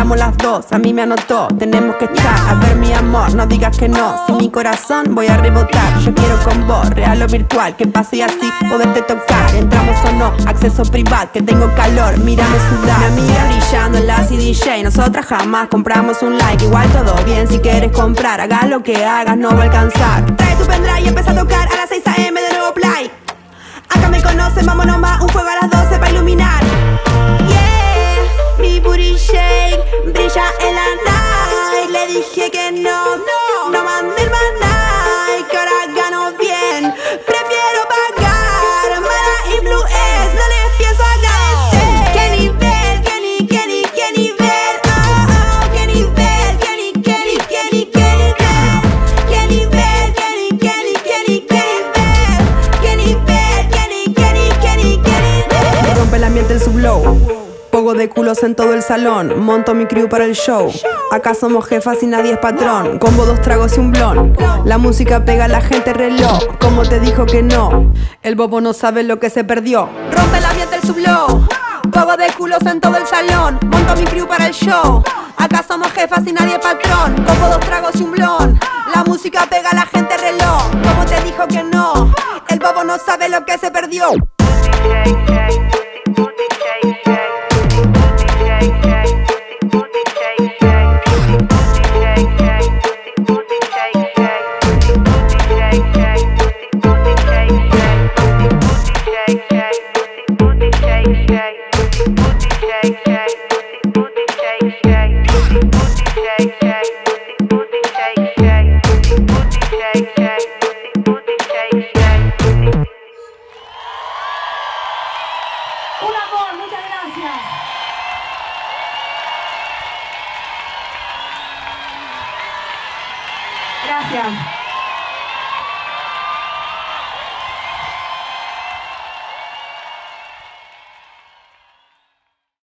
Vamos las dos, a mí me anotó, tenemos que estar. A ver mi amor, no digas que no. Sin mi corazón voy a rebotar. Yo quiero con vos, real o virtual, que pase y así poderte tocar. Entramos o no, acceso privado, que tengo calor, mírame sudar. Mi amiga brillando en la CDJ, nosotras jamás compramos un like. Igual todo bien, si quieres comprar, hagas lo que hagas, no va a alcanzar. Trae tu pendrive y empieza a tocar a las 6 AM de nuevo play. Acá me conocen, vámonos más, un fuego a las 12 para iluminar. Yeah, mi booty shake brilla en la night. Le dije que no, no mandé el manai, que ahora gano bien. Prefiero pagar mala influencia, no les pienso agradecer. Qué nivel, qué nivel, oh, oh, qué nivel, qué nivel, qué nivel, qué nivel, me rompe el ambiente el sublow. Poco de culos en todo el salón. Monto mi crew para el show. Acá somos jefas y nadie es patrón. Combo 2 tragos y un blon. La música pega a la gente reloj. Como te dijo que no, el bobo no sabe lo que se perdió. Rompe el ambiente el sublow. Poco de culos en todo el salón. Monto mi crew para el show. Acá somos jefas y nadie es patrón. Combo 2 tragos y un blon. La música pega a la gente reloj. Como te dijo que no, el bobo no sabe lo que se perdió. Un amor, muchas gracias. Gracias.